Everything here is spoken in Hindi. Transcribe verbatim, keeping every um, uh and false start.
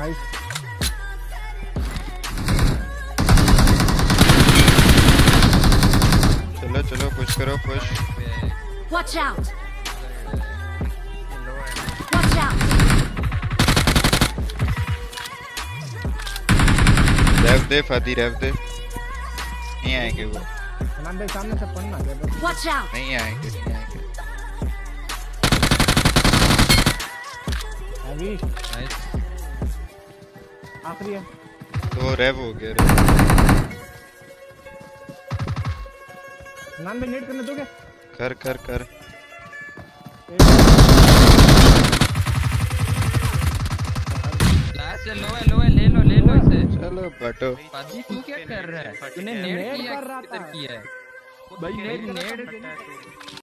नाइस। चलो चलो पुश करो push. Watch out! Watch out! रेव दे फादी रेव दे। नहीं आएंगे वो। सलाम भाई सामने से पन्ना दे दो। Watch out! नहीं आएंगे नहीं आएंगे। अभी नाइस। आखिरी है। तो रेव हो गया रेव। नान भाई नेट करने दोगे? कर कर कर। लास्ट लो है लो है ले लो ले लो इसे। चलो बटो। पादी तू क्या कर रहा है? तूने नेट किया किधर किया है? भाई नेट नेट